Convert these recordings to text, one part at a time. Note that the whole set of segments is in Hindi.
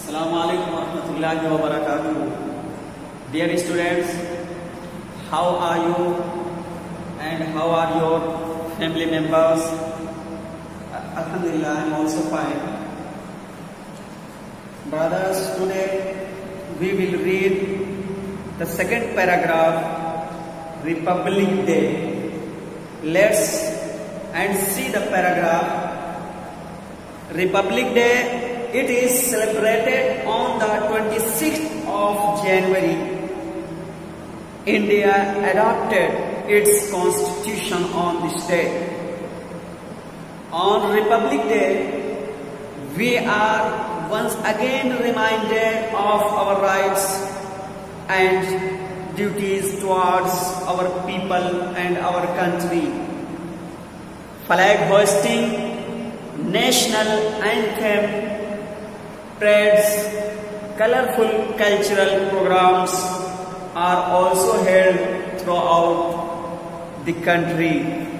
Assalamualaikum warahmatullahi wabarakatuh. Dear students, how are you and how are your family members? Alhamdulillah, I am also fine. Brothers, today we will read the second paragraph, Republic Day. Let's and see the paragraph. Republic Day, it is celebrated on the 26th of January. India adopted its constitution on this day. On Republic Day, we are once again reminded of our rights and duties towards our people and our country. Flag hoisting, national anthem, parades, colorful cultural programs are also held throughout the country.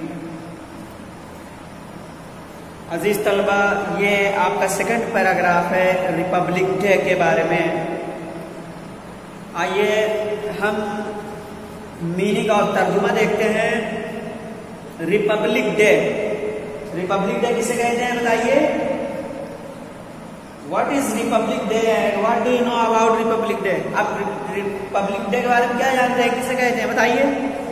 अजीज तलबा, ये आपका सेकंड पैराग्राफ है रिपब्लिक डे के बारे में। आइए हम मीनिंग और तर्जुमा देखते हैं। रिपब्लिक डे, रिपब्लिक डे किसे कहते हैं बताइए? What is Republic Day and what do you know about Republic Day? आप रिपब्लिक डे के बारे में क्या जानते हैं, किसे कहते हैं बताइए?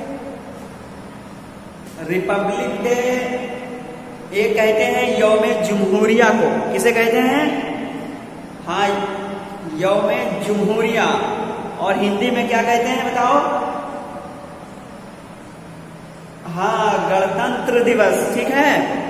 रिपब्लिक डे ये कहते हैं यौम जुमहूरिया को। किसे कहते हैं? हाँ, यौम जुमहूरिया। और हिंदी में क्या कहते हैं बताओ? हाँ, गणतंत्र दिवस। ठीक है,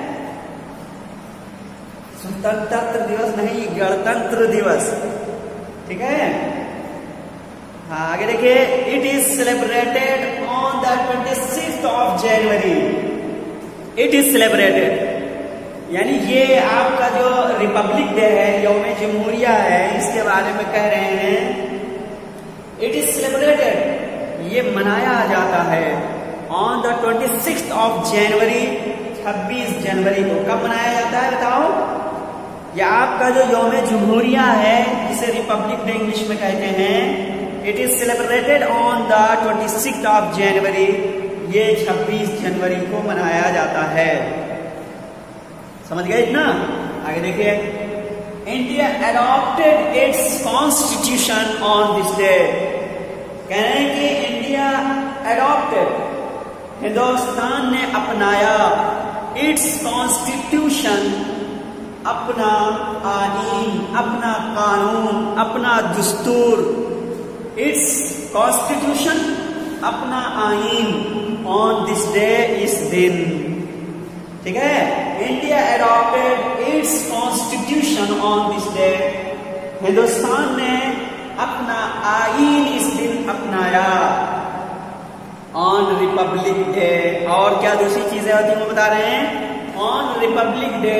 स्वतंत्रता दिवस नहीं, गणतंत्र दिवस। ठीक है, हाँ आगे देखिए। It is celebrated on the 26th of January. It is celebrated यानी ये आपका जो रिपब्लिक डे है, यौम जमहूरिया है, इसके बारे में कह रहे हैं। इट इज सेलिब्रेटेड, ये मनाया जाता है on the 26th of January, 26 जनवरी को। कब मनाया जाता है बताओ? या आपका जो यौम जमहूरिया है, जिसे रिपब्लिक डे इंग्लिश में कहते हैं, it is celebrated on the 26th of January. ये 26 जनवरी को मनाया जाता है। समझ गए इतना? आगे देखिए। India adopted its constitution on this day. कह रहे हैं कि इंडिया एडॉप्टेड, हिंदुस्तान ने अपनाया, इट्स कॉन्स्टिट्यूशन, अपना आईन, अपना कानून, अपना दस्तूर। इट्स कॉन्स्टिट्यूशन, अपना आईन, ऑन दिस डे, इस दिन। ठीक है, India adopted its constitution on this day. Hindustan ने अपना आईन इस दिन अपनाया, ऑन रिपब्लिक डे। और क्या दूसरी चीजें होती हैं वो बता रहे हैं। ऑन रिपब्लिक डे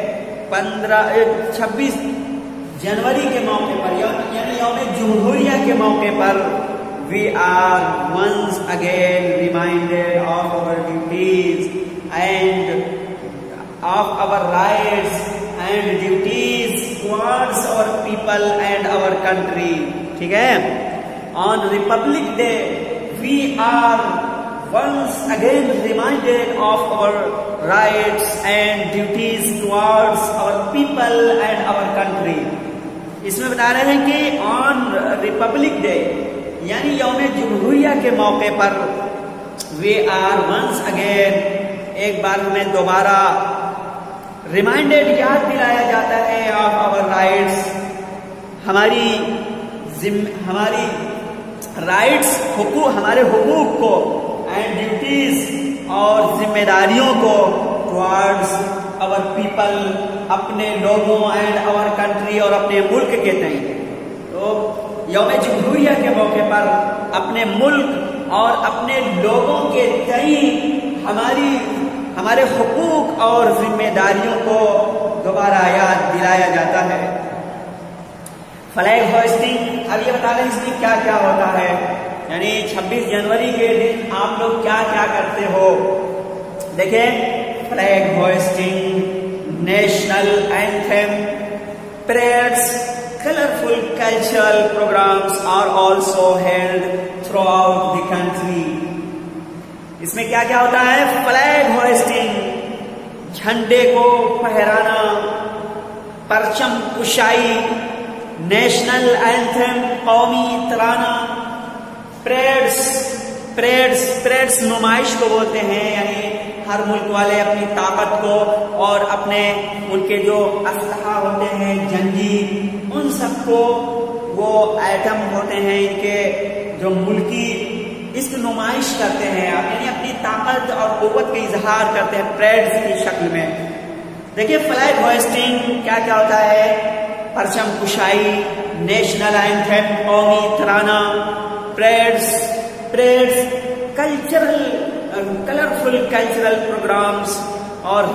26 जनवरी के मौके पर, यानी यौम जमहूरिया के मौके पर, we are once again reminded of our duties and of our rights and duties towards our people and our country. ठीक है, on Republic Day we are once again reminded of our rights and duties towards our people and our country. इसमें बता रहे हैं कि ऑन रिपब्लिक डे यानी यौम जमहूरिया के मौके पर, वी आर वंस अगेन, एक बार हमें दोबारा रिमाइंडेड, याद दिलाया जाता है, ऑफ आवर राइट्स, हमारी राइट्स, हमारे हुकूक को, एंड ड्यूटीज, और जिम्मेदारियों को, टुवर्ड्स आवर पीपल, अपने लोगों, एंड आवर कंट्री, और अपने मुल्क के तय। तो यौम जमहूरिया के मौके पर अपने मुल्क और अपने लोगों के तय हमारे हुकूक और जिम्मेदारियों को दोबारा याद दिलाया जाता है। फ्लैग होइस्टिंग, अब ये बता रहे हैं इसमें क्या क्या होता है, यानी 26 जनवरी के दिन आप लोग क्या क्या करते हो। देखिए, flag hoisting, national anthem, parades, colorful cultural programs are also held throughout the country. इसमें क्या क्या होता है? फ्लैग होइस्टिंग, झंडे को फहराना, परचम कुशाई, नेशनल एंथम, कौमी तराना, परेड्स नुमाइश को बोलते हैं, यानी हर मुल्क वाले अपनी ताकत को और अपने उनके जो असलहा होते हैं जंजीर, उन सबको वो एटम होते हैं इनके जो मुल्की इसकी नुमाइश करते हैं, यानी अपनी ताकत और कुव्वत का इजहार करते हैं परेड्स की शक्ल में। देखिए फ्लैग होइस्टिंग क्या क्या होता है? परचम कुशाई, नेशनल एंथम, कौमी तराना, परेड्स, कलरफुल कल्चरल प्रोग्राम्स और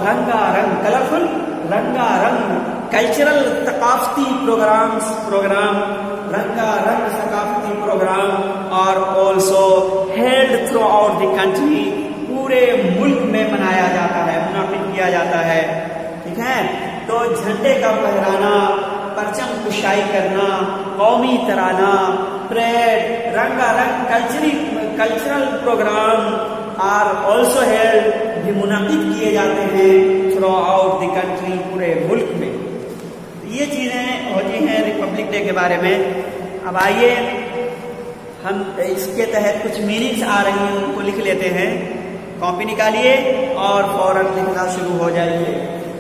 रंगारंग कल्चरल सकाफती प्रोग्राम रंगारंग सकाफती प्रोग्राम और also held throughout the country, पूरे मुल्क में मनाया जाता है, मुनाफिक किया जाता है। ठीक है, तो झंडे का फहराना, परचम कुशाई करना, कौमी तराना, परेड, रंगारंग cultural programme are also held, भी मुनाकिद किए जाते हैं थ्रू आउट द कंट्री, पूरे मुल्क में। ये चीजें होती हैं रिपब्लिक डे के बारे में। अब आइए हम इसके तहत कुछ मीनिंग्स आ रही हैं उनको लिख लेते हैं। कॉपी निकालिए और फौरन लिखना शुरू हो जाइए।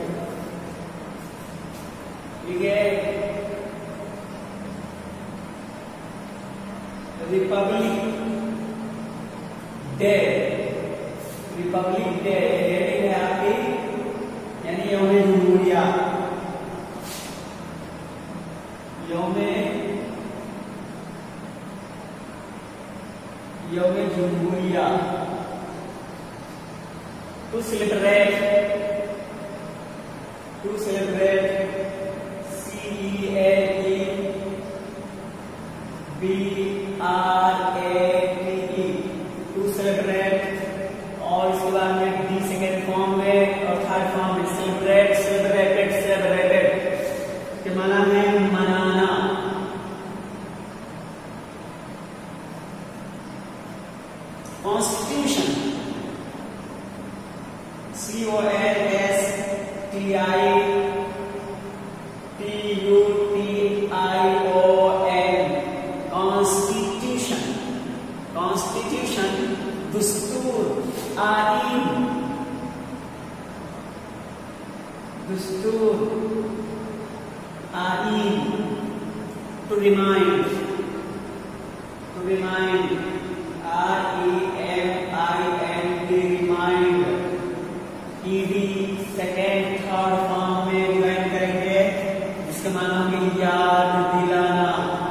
ठीक है, Republic Day, Republic Day dating है आपकी, यानी यौम जमहूरिया, यौम जमहूरिया, to celebrate CELEBRATE, to celebrate, और इसके बाद में डी सेकेंड फॉर्म में और थर्ड फॉर्म में सेलिब्रेटेड के माना है मनाना। कॉन्स्टिट्यूशन, CONSTITUTION, कॉन्स्टिट्यूशन, दस्तूर, आईन, to remind, REMIND, remind, ED second third form में डिवाइड करेंगे, जिसका माना होगा याद दिलाना।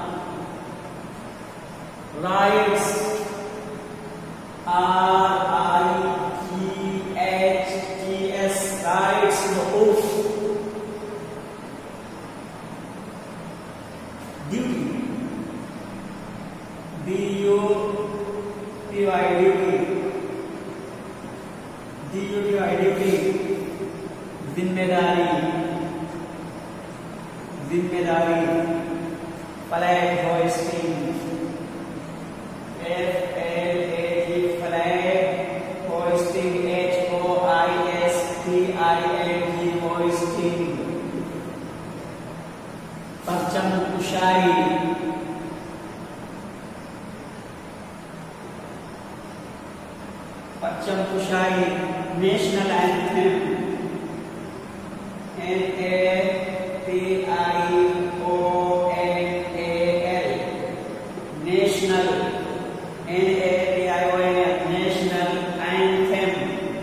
Rights, RIGHTS, rights, duty, DUTY, जिम्मेदारी, flag hoisting, FLAG, flag hoisting, HOISTING, hoisting, परचम कुशाई, national anthem, NATIONAL, national, NATIONAL, national anthem,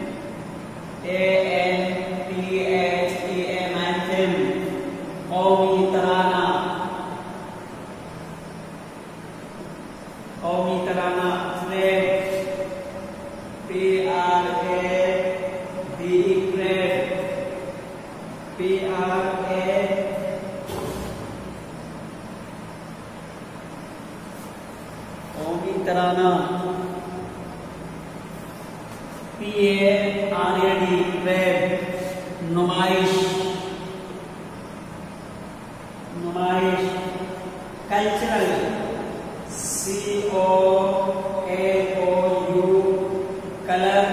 ANTHEM, anthem, कौमी तराना, कौमी तराना, PARAD, परेड, नुमाइश, cultural, COLOU, colour,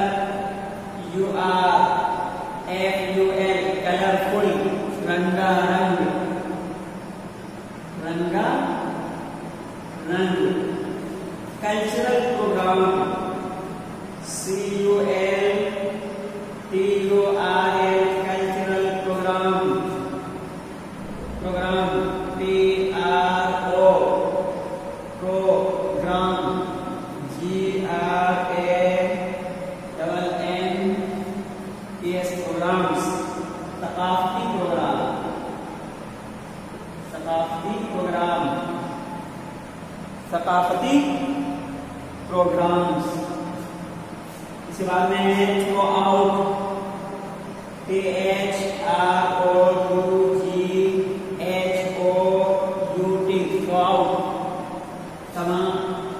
URFUL, colourful, रंगारंग, रंगारंग। Cultural programme, CULTURL, cultural programme, programme, PRO, programme, GRAMMS, programmes. सकाफती प्रोग्राम, सकाफती प्रोग्राम, सकाफती प्रोग्राम्स। इसके बाद में है throughout, THROUGHOUT, throughout, तमाम,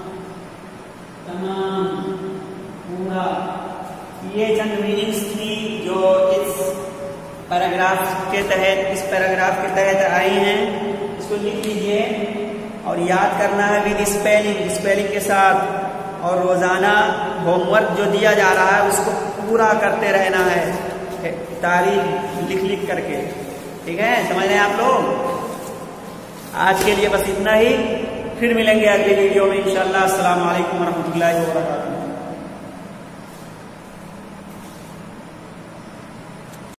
तमाम, पूरा। ये चंद मीनिंग्स थी जो इस पैराग्राफ के तहत आई हैं। इसको लिख लीजिए और याद करना है विद स्पेलिंग के साथ, और रोजाना होमवर्क जो दिया जा रहा है उसको पूरा करते रहना है, तारीख लिख करके। ठीक है, समझ रहे हैं आप लोग? आज के लिए बस इतना ही, फिर मिलेंगे अगली वीडियो में इंशाअल्लाह। अस्सलाम वालेकुम व रहमतुल्लाहि व बरकातुहू।